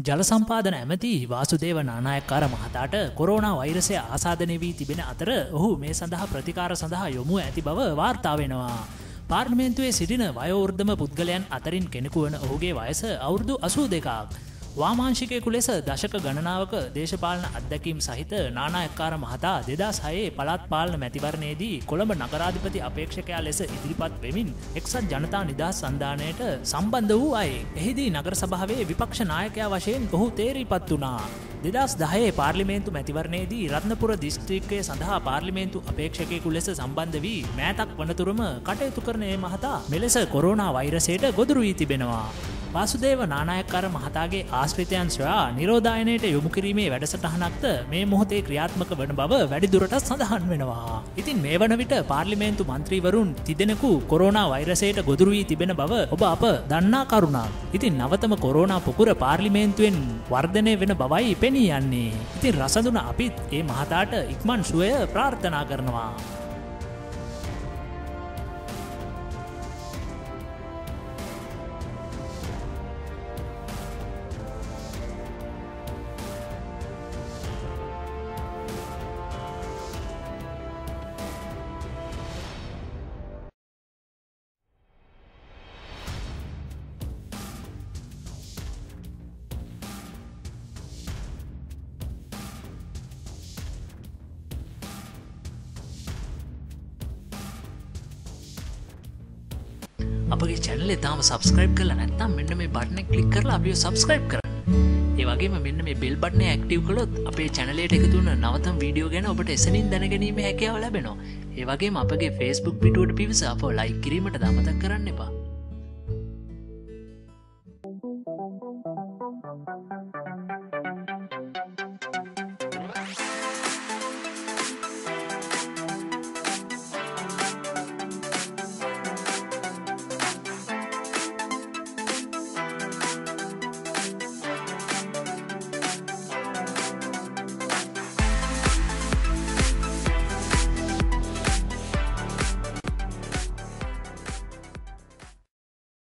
ජල සම්පාදන ඇමති වාසුදේව නානායක්කාර මහතාට කොරෝනා වෛරසය ආසාදනය වී තිබෙන අතර ඔහු මේ සඳහා ප්‍රතිකාර සඳහා යොමු ඇති බව වාර්තා වෙනවා. පාර්ලිමේන්තුවේ සිටින වයෝවෘද්ධම පුද්ගලයන් අතරින් කෙනෙකු වන ඔහුගේ වයස අවුරුදු 82ක්. වාමාංශිකයෙකු ලෙස දශක ගණනාවක දේශපාලන අත්දැකීම් සහිත නානායක්කාර මහතා 2006 පළාත් පාලන මැතිවරණයේදී කොළඹ නගරාධිපති අපේක්ෂකයා ලෙස ඉදිරිපත් වෙමින් එක්සත් ජනතා නිදහස් සන්ධානයට සම්බන්ධ වූ අය. එහිදී නගර සභාවේ විපක්ෂ නායකයා වශයෙන් ඔහු තේරීපත් වුණා. 2010 පාර්ලිමේන්තු මැතිවරණයේදී රත්නපුර දිස්ත්‍රික්කය සඳහා පාර්ලිමේන්තු අපේක්ෂකයෙකු ලෙස සම්බන්ධ වී මෑතක් වනතුරුම කටයුතු කරන මේ මහතා මෙලෙස කොරෝනා වෛරසයට ගොදුරු වී තිබෙනවා. වාසුදේව නානායක්කාර මහතාගේ ආශ්‍රිතයන් සොයා නිරෝධායනයට යොමු කිරීමේ වැඩසටහනක්ද මේ මොහොතේ ක්‍රියාත්මක වන බව වැඩිදුරටත් සඳහන් වෙනවා. ඉතින් මේ වන විට පාර්ලිමේන්තු මන්ත්‍රීවරුන් තිදෙනෙකු කොරෝනා වෛරසයට ගොදුරු වී තිබෙන බව ඔබ අප දන්නා කරුණක්. ඉතින් නවතම කොරෝනා පුකුර පාර්ලිමේන්තුවෙන් වර්ධනය වෙන බවයි පෙනී යන්නේ. ඉතින් රසඳුන අපිත් මේ මහතාට ඉක්මන් සුවය ප්‍රාර්ථනා කරනවා. අපගේ channel එක තාම subscribe කරලා නැත්නම් මෙන්න මේ බටන් එක click කරලා අපිව subscribe කරන්න. ඒ වගේම මෙන්න මේ bell button එක active කළොත් අපේ channel එකට එකතු වෙන නවතම වීඩියෝ ගැන ඔබට එසනින් දැනගැනීමේ හැකියාව ලැබෙනවා. ඒ වගේම අපගේ Facebook පිටුවට පිවිස අපව like කිරීමට අමතක කරන්න එපා.